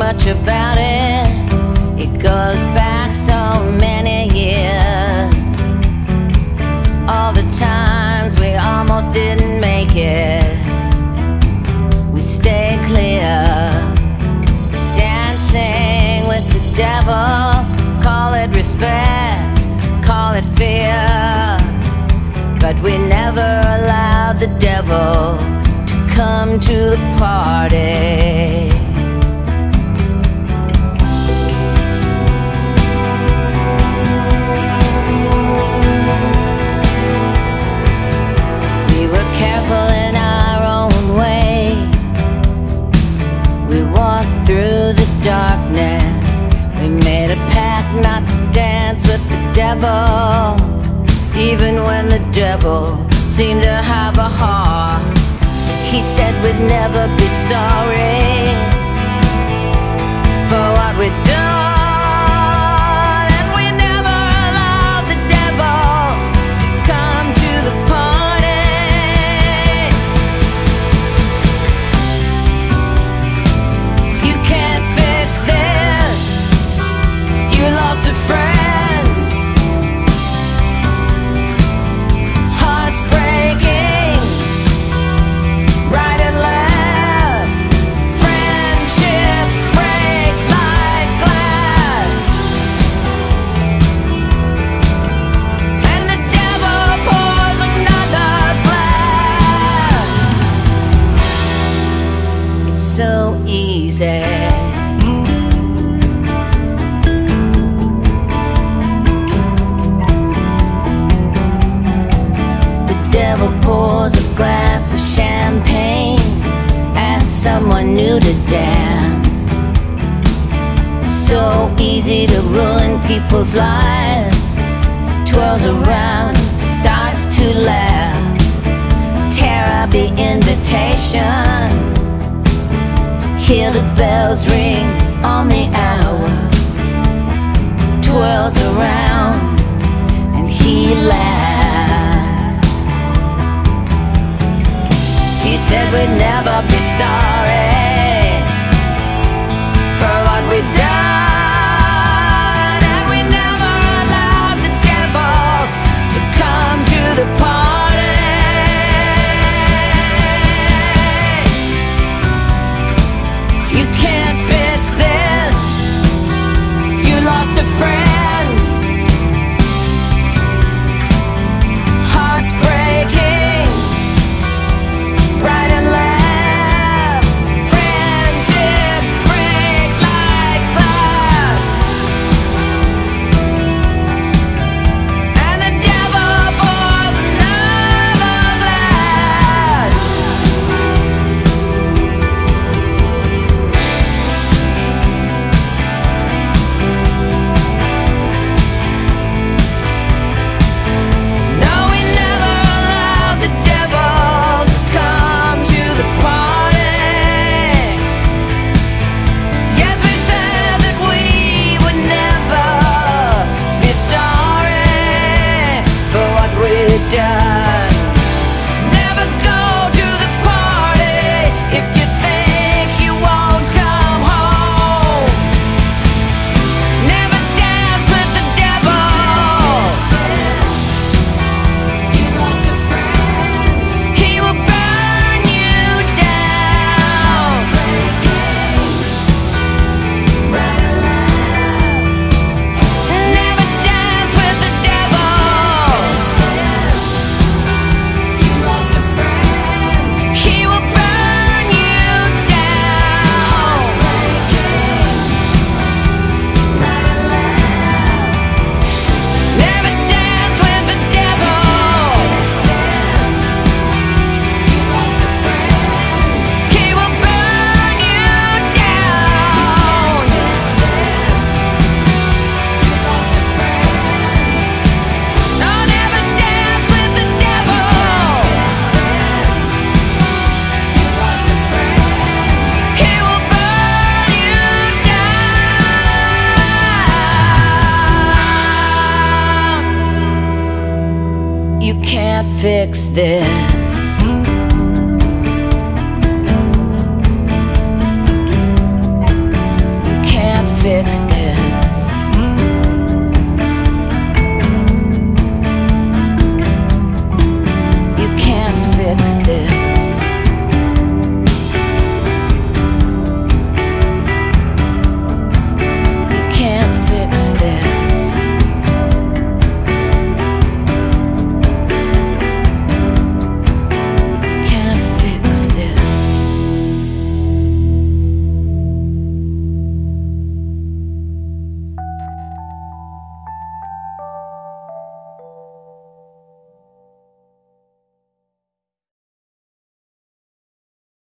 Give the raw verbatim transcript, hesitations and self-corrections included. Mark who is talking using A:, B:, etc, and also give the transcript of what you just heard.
A: much about it. It goes back so many years. All the times we almost didn't make it, we stay clear. Dancing with the devil, call it respect, call it fear, but we never allowed the devil to come to the party. We were careful in our own way. We walked through the darkness. We made a pact not to dance with the devil, even when the devil seemed to have a heart. He said we'd never be sorry for what we'd done, and we never allowed the devil to come to the party. You can't fix this. You lost a friend. So easy. The devil pours a glass of champagne, asks someone new to dance. It's so easy to ruin people's lives. Twirls around, starts to laugh, tear up the invitation. Hear the bells ring on the hour. Twirls around and he laughs. He said we'd never be sorry for what we'd done, and we never allowed the devil to come to the party. Done. Never go to the party if you think you won't come home. Never dance with the devil. You lost a friend. He will burn you down. Right alive. Never dance with the devil. You can't fix this.